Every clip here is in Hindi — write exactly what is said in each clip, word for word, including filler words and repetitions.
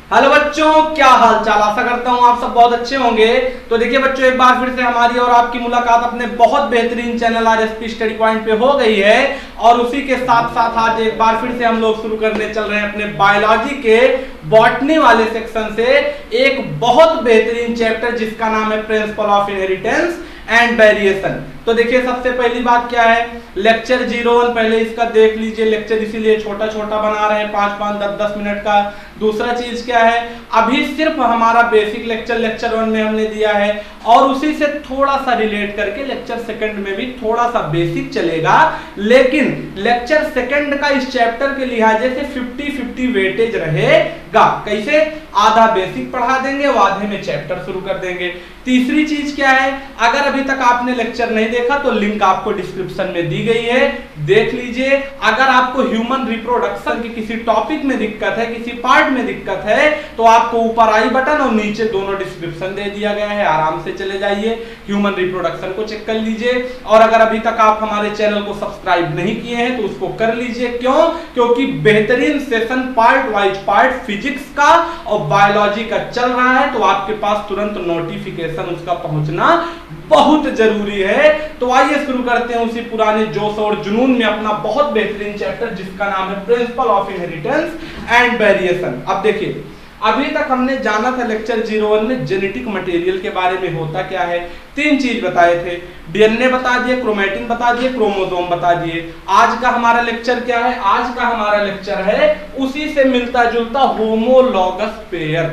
हेलो बच्चों, क्या हाल चाल। आशा करता हूँ आप सब बहुत अच्छे होंगे। तो देखिए बच्चों, एक बार फिर से हमारी और आपकी मुलाकात अपने बहुत बेहतरीन चैनल आरएसपी स्टडी पॉइंट पे हो गई है। और उसी के साथ साथ आज एक बार फिर से हम लोग शुरू करने चल रहे हैं अपने बायोलॉजी के बॉटनी वाले सेक्शन से एक बहुत बेहतरीन चैप्टर जिसका नाम है principle of inheritance and variation. तो देखिए सबसे पहली बात क्या है, लेक्चर जीरो वन पहले इसका देख लीजिए। लेक्चर इसीलिए छोटा छोटा बना रहे हैं, पांच पांच दस दस मिनट का। दूसरा चीज क्या है, अभी सिर्फ हमारा बेसिक लेक्चर लेक्चर वन में हमने दिया है और उसी से थोड़ा सा रिलेट करके लेक्चर सेकंड में भी थोड़ा सा बेसिक चलेगा। लेकिन लेक्चर सेकंड का इस चैप्टर के लिहाजे से फिफ्टी फिफ्टी वेटेज रहेगा। कैसे? आधा बेसिक पढ़ा देंगे और आधे में चैप्टर शुरू कर देंगे। तीसरी चीज क्या है, अगर अभी तक आपने लेक्चर नहीं देखा तो लिंक आपको डिस्क्रिप्शन में दी गई है, देख लीजिए। अगर आपको ह्यूमन रिप्रोडक्शन के किसी टॉपिक में दिक्कत है, किसी पार्ट में दिक्कत है, तो आपको ऊपर आई बटन और नीचे दोनों डिस्क्रिप्शन दे दिया गया है, आराम से चले जाइए, ह्यूमन रिप्रोडक्शन को चेक कर लीजिए। और अगर अभी तक आप हमारे चैनल को सब्सक्राइब नहीं किए हैं तो उसको कर लीजिए। क्यों? क्योंकि बेहतरीन session part wise part physics का और बायोलॉजी का चल रहा है, तो आपके पास तुरंत नोटिफिकेशन उसका पहुंचना बहुत जरूरी है। तो आइए शुरू करते हैं उसी पुराने जोश और जुनून में अपना बहुत बेहतरीन चैप्टर जिसका नाम है principle of inheritance and variation. अब देखिए, अभी तक हमने जाना था लेक्चर जीरो वन में जेनेटिक मटेरियल के बारे में होता क्या है। तीन चीज बताए थे, डीएनए बता दिए, क्रोमैटिन बता दिए, क्रोमोसोम बता दिए। आज का हमारा लेक्चर क्या है? आज का हमारा लेक्चर है उसी से मिलता जुलता होमोलॉगस पेयर।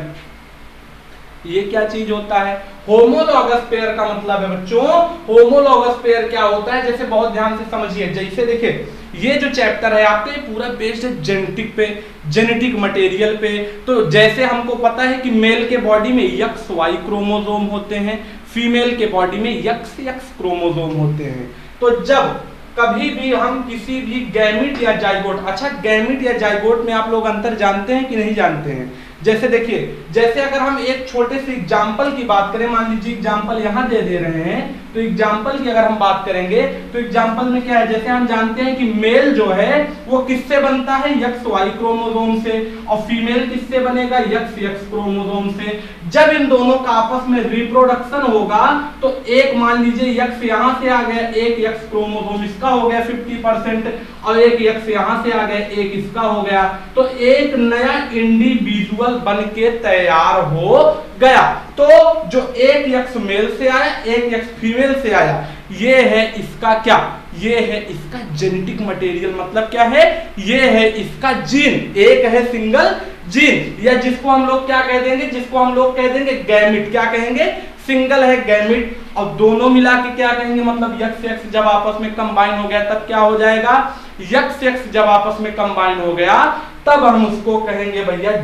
ये क्या चीज होता है? होमोलॉगस पेयर का मतलब है बच्चों, होमोलॉगस पेयर क्या होता है, जैसे बहुत ध्यान से समझिए। जैसे देखिए, ये जो चैप्टर है आपका ये पूरा बेस्ड है जेनेटिक पे, जेनेटिक मटेरियल पे। तो जैसे हमको पता है कि मेल के बॉडी में एक्स वाई क्रोमोसोम होते हैं, फीमेल के बॉडी में एक्स एक्स क्रोमोसोम होते हैं। तो जब कभी भी हम किसी भी गैमिट या जाइगोट, अच्छा गैमिट या जाइगोट में आप लोग अंतर जानते हैं कि नहीं जानते हैं? जैसे देखिए, जैसे अगर हम एक छोटे से एग्जाम्पल की बात करें, मान लीजिए एग्जाम्पल यहां दे दे रहे हैं, तो एग्जाम्पल की अगर हम बात करेंगे तो एग्जाम्पल में क्या है, जैसे हम जानते हैं कि मेल जो है वो किससे बनता है? एक्स वाई क्रोमोसोम से, और फीमेल किससे बनेगा? एक्स एक्स क्रोमोसोम से। जब इन दोनों का आपस में रिप्रोडक्शन होगा तो एक मान लीजिए एक्स यहां से आ गया, एक एक्स क्रोमोसोम इसका हो गया फिफ्टी परसेंट, और एक एक्स यहां से आ गया, एक इसका हो गया, तो एक नया इंडिविजुअल बन के तैयार हो गया। तो जो एक एक्स मेल से आया, एक एक्स फीमेल से आया, ये है इसका क्या? ये है इसका जेनेटिक मटेरियल। मतलब क्या है? ये है इसका जीन। एक है सिंगल जीन, या जिसको हम लोग क्या कह देंगे? जिसको हम लोग कह देंगे गैमिट। क्या कहेंगे? सिंगल है गैमिट। और दोनों मिला के क्या कहेंगे? मतलब एक्स एक्स जब आपस में कंबाइन हो गया तब क्या हो जाएगा? एक्स एक्स जब आपस में कंबाइन हो गया तब हम उसको कहेंगे भैया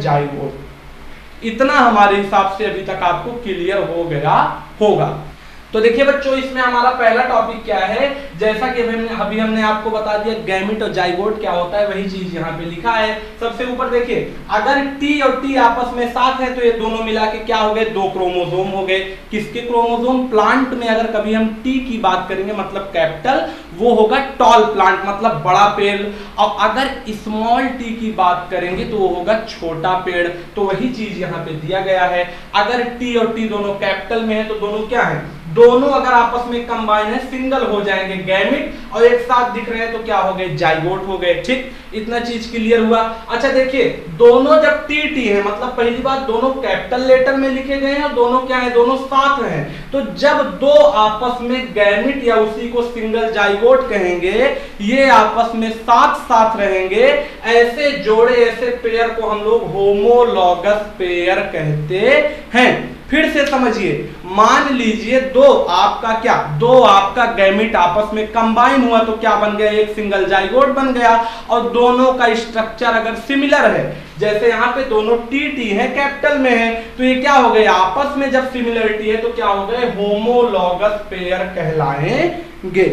जाइगोट। इतना हमारे हिसाब से अभी तक आपको क्लियर हो गया होगा। तो देखिए बच्चों, इसमें हमारा पहला टॉपिक क्या है, जैसा कि अभी हमने अभी हमने आपको बता दिया गैमिट और जाइगोट क्या होता है, वही चीज यहाँ पे लिखा है। सबसे ऊपर देखिए, अगर टी और टी आपस में साथ है तो ये दोनों मिला के क्या हो गए? दो क्रोमोसोम हो गए। किसके क्रोमोसोम? प्लांट में अगर कभी हम टी की बात करेंगे मतलब कैपिटल, वो होगा टॉल प्लांट, मतलब बड़ा पेड़। और अगर स्मॉल टी की बात करेंगे तो वो होगा छोटा पेड़। तो वही चीज यहाँ पे दिया गया है। अगर टी और टी दोनों कैपिटल में है तो दोनों क्या है? दोनों अगर आपस में कंबाइन है सिंगल हो जाएंगे गैमिट, और एक साथ दिख रहे हैं तो क्या हो गए? जाइगोट हो गए। ठीक, इतना चीज क्लियर हुआ। अच्छा देखिए, दोनों जब टी टी है मतलब पहली बात दोनों कैपिटल लेटर में लिखे गए हैं और दोनों क्या है? दोनों साथ हैं। तो जब दो आपस में गैमिट या उसी को सिंगल जाइगोट कहेंगे, ये आपस में साथ साथ रहेंगे, ऐसे जोड़े ऐसे पेयर को हम लोग होमोलॉगस पेयर कहते हैं। फिर से समझिए, मान लीजिए दो आपका क्या? दो आपका गैमिट आपस में कंबाइन हुआ तो क्या बन गया? एक सिंगल जाइगोट बन गया। और दोनों का स्ट्रक्चर अगर सिमिलर है, जैसे यहाँ पे दोनों टी टी है कैपिटल में है, तो ये क्या हो गए? आपस में जब सिमिलरिटी है तो क्या हो गए? होमोलॉगस पेयर कहलाएंगे।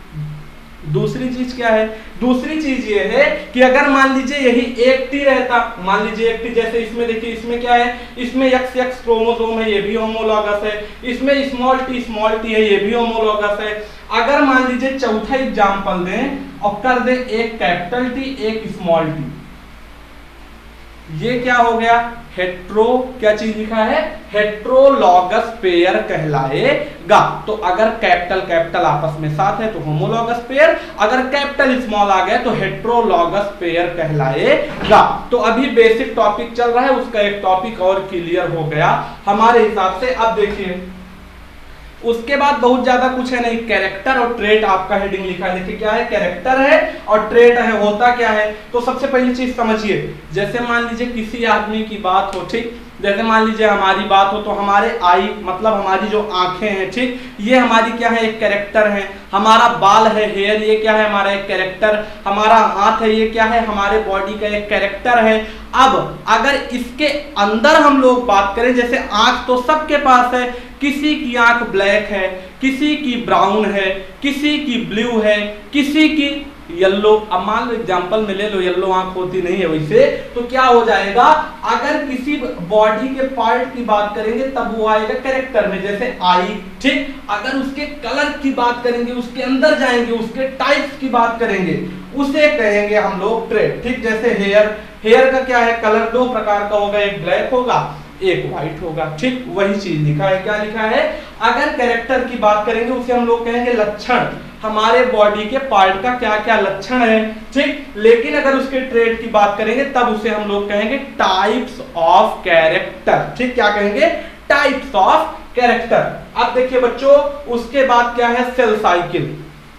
दूसरी चीज क्या है? दूसरी चीज ये है कि अगर मान लीजिए यही एक टी रहता, मान लीजिए एक टी, जैसे इसमें देखिए, इसमें क्या है? इसमें एक्स एक्स क्रोमोसोम है, ये भी होमोलॉगस है। इसमें स्मॉल टी स्मॉल टी है, ये भी होमोलॉगस है। अगर मान लीजिए चौथा एग्जांपल दें और कर दें एक कैपिटल टी एक स्मॉल टी, ये क्या हो गया, हेट्रो, क्या चीज लिखा है, हेट्रोलॉगस पेयर कहलाएगा। तो अगर कैपिटल कैपिटल आपस में साथ है तो होमोलॉगस पेयर, अगर कैपिटल स्मॉल आ गया तो हेट्रोलॉगस पेयर कहलाएगा। तो अभी बेसिक टॉपिक चल रहा है, उसका एक टॉपिक और क्लियर हो गया हमारे हिसाब से। अब देखिए उसके बाद बहुत ज्यादा कुछ है नहीं, कैरेक्टर और ट्रेट आपका हेडिंग लिखा है। देखिए क्या है, कैरेक्टर है और ट्रेट है। होता क्या है, तो सबसे पहली चीज समझिए, जैसे मान लीजिए किसी आदमी की बात हो, ठीक, जैसे मान लीजिए हमारी बात हो तो हमारे आई मतलब हमारी जो आंखें हैं, ठीक, ये हमारी क्या है, एक कैरेक्टर है। हमारा बाल है, हेयर, ये क्या है, हमारा एक कैरेक्टर। हमारा हाथ है, ये क्या है, हमारे बॉडी का एक कैरेक्टर है। अब अगर इसके अंदर हम लोग बात करें, जैसे आंख तो सबके पास है, किसी की आंख ब्लैक है, किसी की ब्राउन है, किसी की ब्लू है, किसी की येलो। अब मान लो एग्जांपल में ले लो, येलो आंख होती नहीं है वैसे, तो क्या हो जाएगा, अगर किसी बॉडी के पार्ट की बात करेंगे तब वो आएगा कैरेक्टर में, जैसे आई, ठीक। अगर उसके कलर की बात करेंगे, उसके अंदर जाएंगे, उसके टाइप्स की बात करेंगे, उसे कहेंगे हम लोग ट्रेट, ठीक। जैसे हेयर, हेयर का क्या है, कलर दो प्रकार का होगा, एक ब्लैक होगा, एक व्हाइट होगा, ठीक। वही चीज लिखा है, क्या लिखा है, अगर कैरेक्टर की बात करेंगे उसे हम लोग कहेंगे लक्षण, हमारे बॉडी के पार्ट का क्या क्या लक्षण है, ठीक। लेकिन अगर उसके ट्रेट की बात करेंगे तब उसे हम लोग कहेंगे टाइप्स ऑफ कैरेक्टर, ठीक। क्या कहेंगे, टाइप्स ऑफ कैरेक्टर। अब देखिए बच्चों, उसके बाद क्या है, सेल साइकिल।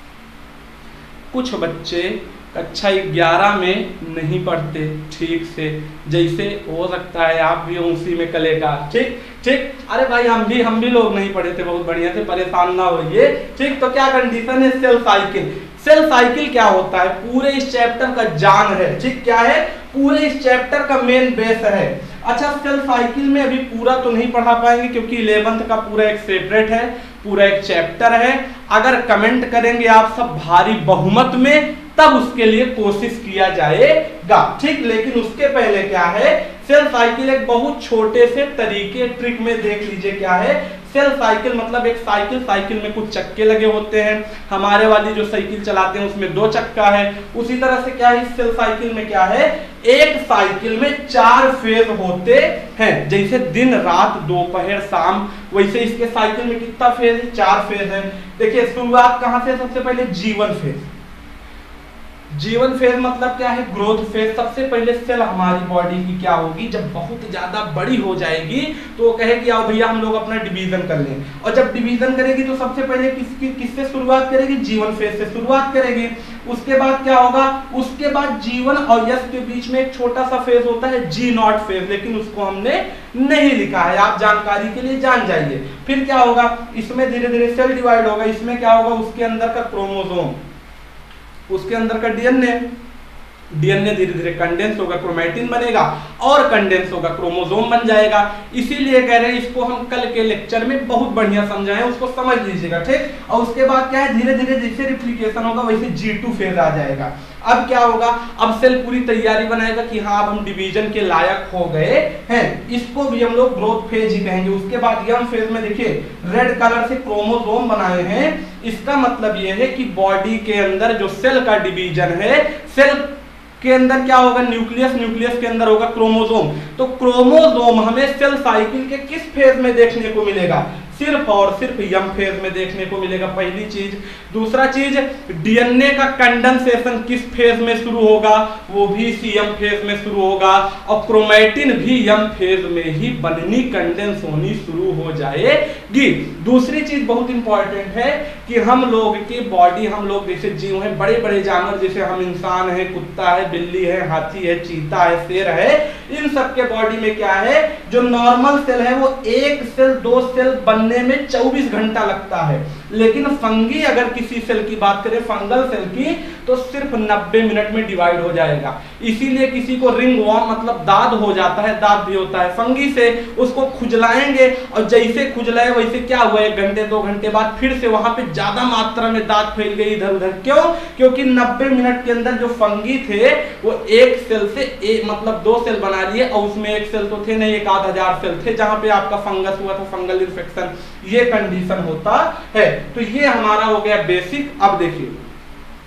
कुछ बच्चे कक्षा ग्यारह में नहीं पढ़ते ठीक से, जैसे हो सकता है आप भी उसी में कलेगा, ठीक ठीक। अरे भाई हम भी हम भी लोग नहीं पढ़े थे बहुत बढ़िया से, परेशान ना होइए, ठीक। तो क्या कंडीशन है, सेल साइकिल। सेल साइकिल क्या होता है, पूरे इस चैप्टर का जान है, ठीक। क्या है, पूरे इस चैप्टर का मेन बेस है। अच्छा, सेल साइकिल में अभी पूरा तो नहीं पढ़ा पाएंगे क्योंकि इलेवेंथ का पूरा एक सेपरेट है, पूरा एक चैप्टर है। अगर कमेंट करेंगे आप सब भारी बहुमत में तब उसके लिए कोशिश किया जाएगा, ठीक। लेकिन उसके पहले क्या है, सेल साइकिल एक बहुत छोटे से तरीके ट्रिक में देख लीजिए क्या है। सेल साइकिल मतलब एक साइकिल, साइकिल में कुछ चक्के लगे होते हैं, हमारे वाली जो साइकिल चलाते हैं उसमें दो चक्का है। उसी तरह से क्या है, इस सेल साइकिल में क्या है, एक साइकिल में चार फेज होते हैं, जैसे दिन रात दोपहर शाम, वैसे इसके साइकिल में कितना फेज है, चार फेज है। देखिए शुरुआत कहां से, सबसे पहले जीवन फेज। जीवन फेज मतलब क्या है, ग्रोथ फेज। सबसे पहले सेल हमारी बॉडी की क्या होगी, जब बहुत ज्यादा बड़ी हो जाएगी तो वो कहेगी आओ भैया हम लोग अपना डिवीजन कर लें, और जब डिवीजन करेगी तो सबसे पहले किसकी किससे शुरुआत करेगी, जीवन फेज से शुरुआत करेगी। उसके बाद क्या होगा, उसके बाद जीवन और यश के बीच में एक छोटा सा फेज होता है, जी नॉट फेज, लेकिन उसको हमने नहीं लिखा है, आप जानकारी के लिए जान जाइए। फिर क्या होगा, इसमें धीरे धीरे सेल डिवाइड होगा, इसमें क्या होगा, उसके अंदर का क्रोमोसोम, उसके अंदर का डीएनए, डीएनए धीरे धीरे कंडेंस होगा, क्रोमैटिन बनेगा, और कंडेंस होगा क्रोमोसोम बन जाएगा। इसीलिए कह रहे हैं इसको हम कल के लेक्चर में बहुत बढ़िया समझाएं, उसको समझ लीजिएगा, ठीक। और उसके बाद क्या है, धीरे धीरे जैसे रिप्लिकेशन होगा वैसे जी टू फेज आ जाएगा। अब क्या होगा, अब सेल पूरी तैयारी बनाएगा कि हाँ अब हम डिवीजन के लायक हो गए हैं, इसको भी हम लोग ग्रोथ फेज ही कहेंगे। उसके बाद यंग फेज में देखिए रेड कलर से क्रोमोसोम बनाए हैं, इसका मतलब यह है कि बॉडी के अंदर जो सेल का डिवीजन है, सेल के अंदर क्या होगा, न्यूक्लियस, न्यूक्लियस के अंदर होगा क्रोमोसोम। तो क्रोमोसोम हमें सेल साइकिल के किस फेज में देखने को मिलेगा, सिर्फ और सिर्फ यम फेज में देखने को मिलेगा, पहली चीज। दूसरा चीज, डीएनए का कंडेंसेशन किस फेज में शुरू होगा, वो भी सीएम फेज में शुरू होगा, और क्रोमैटिन भी यम फेज में ही बननी, कंडेंस होनी शुरू हो जाएगी। दूसरी चीज बहुत इंपॉर्टेंट है कि हम लोग की बॉडी, हम लोग जैसे जीव हैं, बड़े बड़े जानवर जैसे हम इंसान है, कुत्ता है, बिल्ली है, हाथी है, चीता है, शेर है, इन सब के बॉडी में क्या है, जो नॉर्मल सेल है वो एक सेल दो सेल बनने में चौबीस घंटा लगता है, लेकिन फंगी अगर किसी सेल की बात करें, फंगल सेल की, तो सिर्फ नब्बे मिनट में डिवाइड हो जाएगा। इसीलिए किसी को रिंग वॉर्म मतलब दाद हो जाता है, दाद भी होता है फंगी से, उसको खुजलाएंगे और जैसे खुजलाए वैसे क्या हुआ, एक घंटे दो घंटे बाद फिर से वहां पे ज्यादा मात्रा में दाद फैल गई इधर उधर। क्यों, क्योंकि नब्बे मिनट के अंदर जो फंगी थे वो एक सेल से एक मतलब दो सेल बना लिए, और उसमें एक सेल तो थे नहीं, एक आध हजार सेल थे जहां पे आपका फंगस हुआ था, फंगल इन्फेक्शन, ये कंडीशन होता है। तो ये हमारा हो गया बेसिक। अब देखिए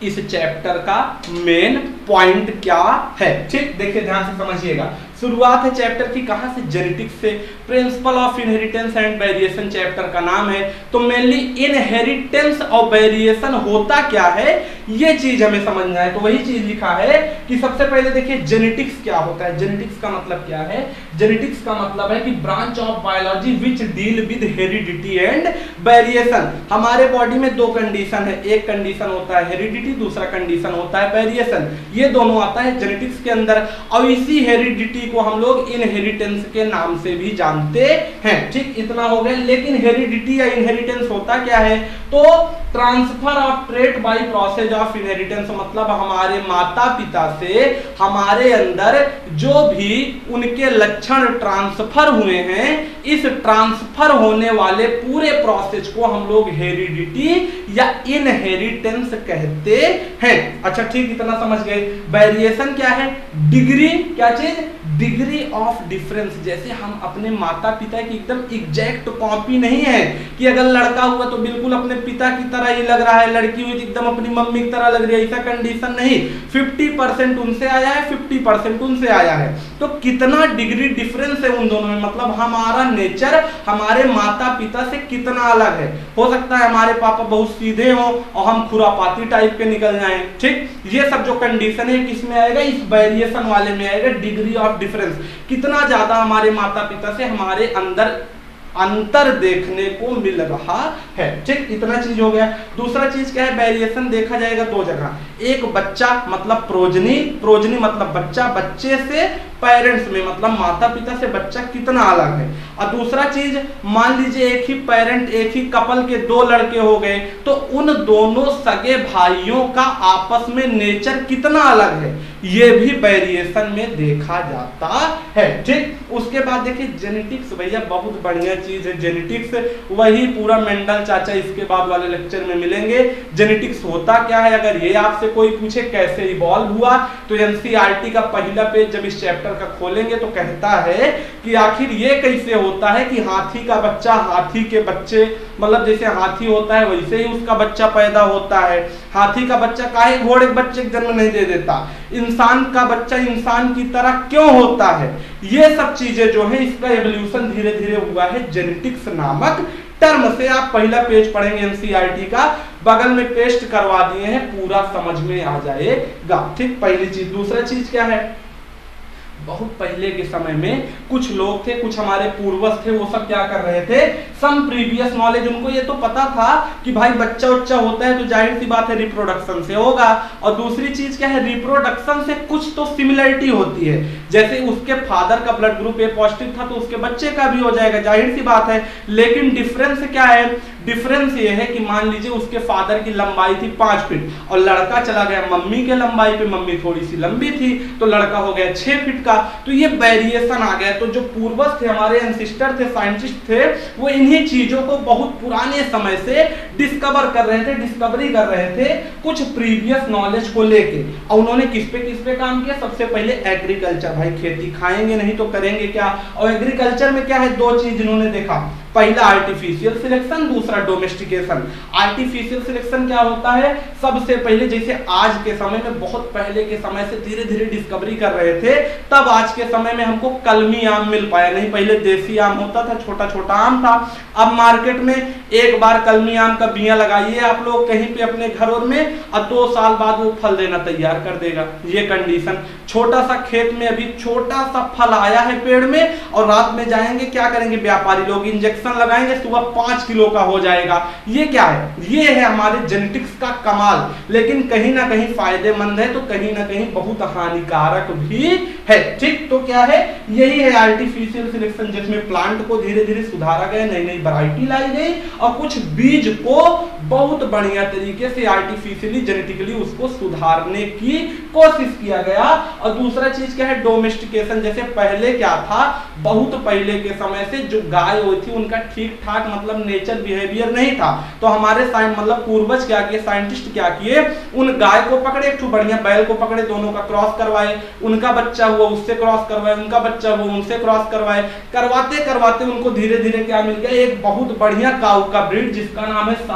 इस चैप्टर का मेन पॉइंट क्या है। ठीक, देखिए ध्यान से समझिएगा। शुरुआत है चैप्टर की कहां से, जेनेटिक्स से। Principle of inheritance and variation chapter का नाम है। तो मेनली इनहेरिटेंस और वेरिएशन होता क्या है ये चीज हमें समझना है। तो वही चीज लिखा है कि सबसे पहले देखिए जेनेटिक्स क्या होता है। जेनेटिक्स का मतलब क्या है, जेनेटिक्स का मतलब है कि branch of biology which deal with heredity and variation. हमारे बॉडी में दो कंडीशन है, एक कंडीशन होता है हेरिडिटी, दूसरा कंडीशन होता है वेरिएशन। ये दोनों आता है जेनेटिक्स के अंदर, और इसी हेरिडिटी को हम लोग इनहेरिटेंस के नाम से भी जानते हैं। ठीक, इतना हो गया। लेकिन हेरिडिटी या इनहेरिटेंस होता क्या है, तो transfer of trait by process of inheritance, मतलब हमारे माता पिता से हमारे अंदर जो भी उनके लक्षण ट्रांसफर हुए हैं, इस ट्रांसफर होने वाले पूरे प्रोसेस को हम लोग हेरिडिटी या इनहेरिटेंस कहते हैं। अच्छा ठीक, इतना समझ गए। वेरिएशन क्या है, डिग्री, क्या चीज, डिग्री ऑफ डिफरेंस। जैसे हम अपने माता पिता की एकदम एग्जैक्ट कॉपी नहीं है कि अगर लड़का हुआ तो बिल्कुल अपने पिता की तरह ही लग रहा है, लड़की हुई तो एकदम अपनी मम्मी की तरह लग रही है, ऐसा कंडीशन नहीं। पचास परसेंट उनसे आया है, पचास परसेंट उनसे आया है। तो कितना डिग्री डिफरेंस है उन दोनों में, मतलब हमारा नेचर हमारे माता पिता से कितना अलग है। हो सकता है हमारे पापा बहुत सीधे हों और हम खुरापाती टाइप के निकल जाएं। ठीक, ये सब जो कंडीशन है किसमें आएगा, इस वेरिएशन वाले में आएगा। डिग्री ऑफ डिफरेंस, कितना ज्यादा हमारे माता पिता से हमारे अंदर अंतर देखने को मिल रहा है। ठीक, इतना चीज हो गया। दूसरा चीज क्या है, वेरिएशन देखा जाएगा दो जगह। एक बच्चा मतलब प्रोजनी, प्रोजनी मतलब बच्चा, बच्चे से पेरेंट्स में मतलब माता पिता से बच्चा कितना अलग है। और दूसरा चीज, मान लीजिए एक ही पेरेंट, एक ही कपल के दो लड़के हो गए, तो उन दोनों सगे भाइयों का आपस में नेचर कितना अलग है, ये भी वेरिएशन में देखा जाता है। ठीक, उसके बाद देखिए जेनेटिक्स, भैया बहुत बढ़िया चीज है जेनेटिक्स, वही पूरा मेंडल चाचा इसके बाद वाले लेक्चर में मिलेंगे। जेनेटिक्स होता क्या है, अगर ये आपसे कोई पूछे कैसे इवॉल्व हुआ, तो एनसीईआरटी का पहला पेज जब इस चैप्टर का खोलेंगे तो कहता है कि आखिर ये कैसे होता है कि हाथी का बच्चा हाथी के बच्चे, मतलब जैसे हाथी होता है वैसे ही उसका बच्चा पैदा होता है। हाथी का बच्चा काहे घोड़े के बच्चे को जन्म नहीं दे देता, इंसान का बच्चा इंसान की तरह क्यों होता है, ये सब चीजें जो है इसका एवोल्यूशन धीरे धीरे हुआ है जेनेटिक्स नामक टर्म से। आप पहला पेज पढ़ेंगे एनसीईआरटी का, बगल में पेस्ट करवा दिए हैं, पूरा समझ में आ जाएगा। ठीक, पहली चीज। दूसरा चीज क्या है, बहुत पहले के समय में कुछ लोग थे, कुछ हमारे पूर्वज थे, वो सब क्या कर रहे थे, सम प्रीवियस नॉलेज, उनको ये तो पता था कि भाई बच्चा उच्चा होता है तो जाहिर सी बात है रिप्रोडक्शन से होगा। और दूसरी चीज क्या है, रिप्रोडक्शन से कुछ तो सिमिलरिटी होती है, जैसे उसके फादर का ब्लड ग्रुप ए पॉजिटिव था तो उसके बच्चे का भी हो जाएगा, जाहिर सी बात है। लेकिन डिफरेंस क्या है, डिफरेंस ये है कि मान लीजिए उसके फादर की लंबाई थी पांच फीट और लड़का चला गया मम्मी के लंबाई पे, मम्मी थोड़ी सी लंबी थी तो लड़का हो गया छह फीट का। तो ये वेरिएशन आ गया। तो जो पूर्वज थे, हमारे एंसिस्टर थे, साइंटिस्ट थे, वो इन्हीं चीजों को बहुत पुराने समय से डिस्कवर कर रहे थे, डिस्कवरी कर रहे थे कुछ प्रीवियस नॉलेज को लेके। और उन्होंने किस पे किस पे काम किया, सबसे पहले एग्रीकल्चर, भाई खेती खाएंगे नहीं तो करेंगे क्या। और एग्रीकल्चर में क्या है, दो चीज इन्होंने देखा, पहला आर्टिफिशियल सिलेक्शन, दूसरा डोमेस्टिकेशन। आर्टिफिशियल सिलेक्शन क्या होता है, सबसे पहले जैसे आज के समय में, बहुत पहले के समय से धीरे धीरे डिस्कवरी कर रहे थे, तब आज के समय में हमको कलमी आम मिल पाया, नहीं पहले देसी आम होता था, छोटा छोटा आम था। अब मार्केट में एक बार कलमी आम का बिया लगाइए आप लोग कहीं पे अपने घरों में, और दो साल बाद वो फल देना तैयार कर देगा। ये कंडीशन, छोटा सा खेत में अभी छोटा सा फल आया है पेड़ में, और रात में जाएंगे क्या करेंगे व्यापारी लोग, इंजेक्शन लगाएंगे, सुबह पांच किलो का हो जाएगा। ये क्या है, ये है हमारे जेनेटिक्स का कमाल। लेकिन कहीं ना कहीं फायदेमंद है तो कहीं ना कहीं बहुत हानिकारक भी है। ठीक, तो क्या है, यही है आर्टिफिशियल सिलेक्शन, जिसमें प्लांट को धीरे धीरे सुधारा गया, नई नई वैरायटी लाई गई और कुछ बीज को बहुत बढ़िया तरीके से आर्टिफिशियली जेनेटिकली उसको सुधारने की कोशिश किया गया। और दूसरा चीज क्या है, डोमेस्टिकेशन। जैसे पहले क्या था, बहुत पहले के समय से जो गाय हुई थी उनका ठीक ठाक मतलब नेचर बिहेवियर नहीं था, तो हमारे साइंस मतलब पूर्वज क्या किए, साइंटिस्ट क्या किए, उन गाय को पकड़े, एक बढ़िया बैल को पकड़े, दोनों का क्रॉस करवाए, उनका बच्चा हुआ उससे क्रॉस करवाए, उनका बच्चा हुआ उनसे क्रॉस करवाए, करवाते करवाते उनको धीरे धीरे क्या मिल गया, एक बहुत बढ़िया काऊ का ब्रीड जिसका नाम है साहीवाल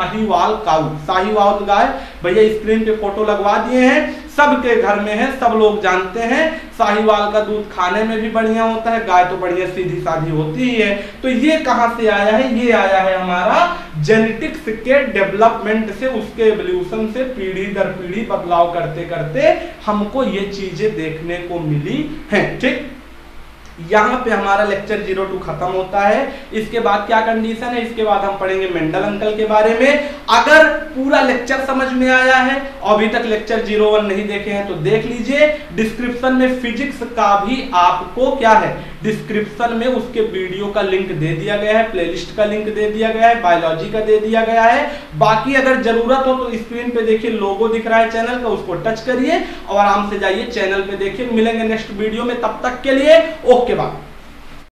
साहिवाल काऊ, साहिवाल गाय भैया स्क्रीन पे फोटो लगवा दिए हैं, सबके घर में है, सब लोग जानते हैं। साहिवाल का दूध खाने में भी बढ़िया होता है, गाय तो बढ़िया सीधी साधी होती ही है। तो ये कहां से आया है? ये आया है हमारा जेनेटिक्स के डेवलपमेंट से, उसके एवोल्यूशन से, पीढ़ी दर पीढ़ी बदलाव करते करते हमको ये चीजें देखने को मिली हैं। ठीक, यहाँ पे हमारा लेक्चर जीरो टू खत्म होता है। इसके बाद क्या कंडीशन है? इसके बाद हम पढ़ेंगे मेंडल अंकल के बारे में। अगर पूरा लेक्चर समझ में आया है और अभी तक लेक्चर जीरो वन नहीं देखे हैं तो देख लीजिए, डिस्क्रिप्शन में फिजिक्स का भी आपको क्या है, डिस्क्रिप्शन में उसके वीडियो का लिंक दे दिया गया है, प्लेलिस्ट का लिंक दे दिया गया है, बायोलॉजी का दे दिया गया है। बाकी अगर जरूरत हो तो स्क्रीन पे देखिए लोगो दिख रहा है चैनल का, उसको टच करिए और आराम से जाइए चैनल पे देखिए। मिलेंगे नेक्स्ट वीडियो में, तब तक के लिए ओके बाय।